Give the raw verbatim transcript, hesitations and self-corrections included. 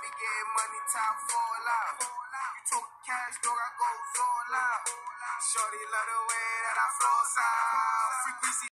be getting money, time fall out. You talk cash, dog, I go all out. Shorty love the way that I flow out. Frequency